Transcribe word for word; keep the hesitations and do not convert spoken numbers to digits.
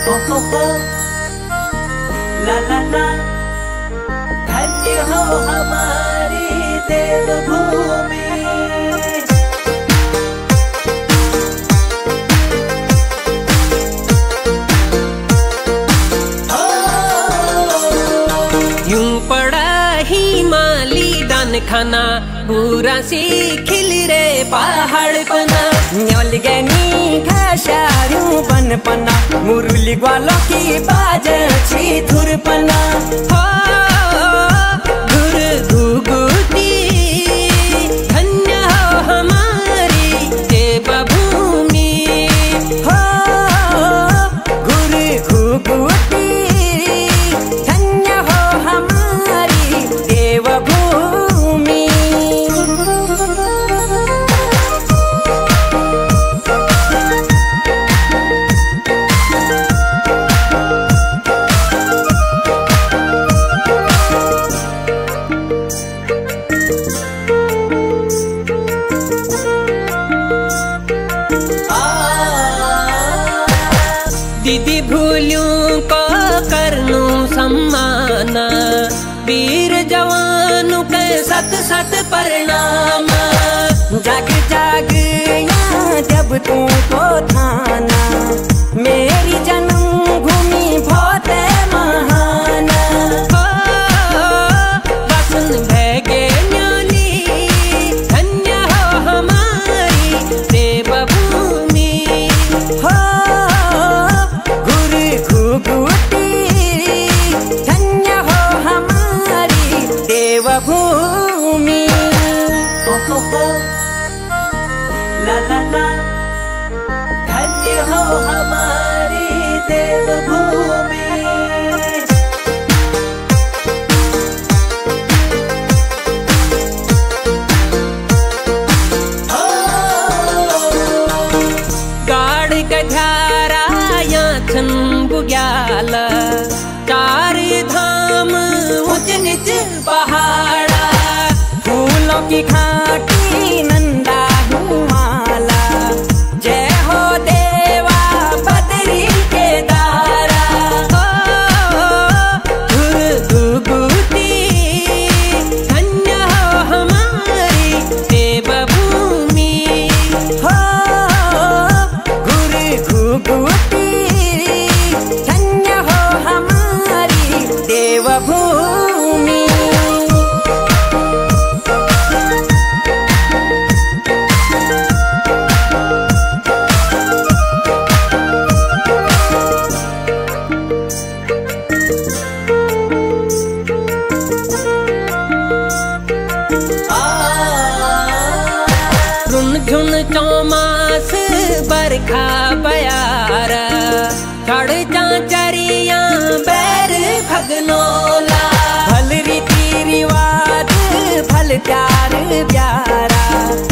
ओ हो हो ला ला ला, धन्य हो हमारी देवभूमि। यूं पड़ा हिमाली दान खाना, पूरा सी खिल रे पहाड़ पना। न्योल गनी खाशारू बन पना, मुरली ग्वालों की बाज छी धुर पना। हो धुर घुघुती, धन्य हो हमारी देवभूमि। हो घुर घुघुती, धन्य हो हमारी देवभूमि। दीदी भूलूं को करनू सम्माना, वीर जवानों के सत सत प्रणाम। जाग जाग यहाँ जब तुमको थाना, मेरी जन्मभूमि बहुत महान। हो बसन भैगे न्योली, धन्य हो हमारी देवभूमि। हो घुर घुघुती, धन्य हो हमारी देवभूमि। ओ हो हो ला ला ला, धन्य हो हमारी देवभूमि। गाड़ गठारा या छन बुग्याल, चार धाम ऊंच नीच पहाड़ा। फूलों की घाटी नंदा माला, जय हो देवा बदरी के दारा। धुर घुघुती, धन्य हो हमारी देवभूमि। हो घुर घुघुती, धन्य हो हमारी देवभूमि। झुन चौमास बरखा बयारा, चढ़ चाचरिया बैर भगनोला। भल रीति रिवाज भल प्यार प्यारा,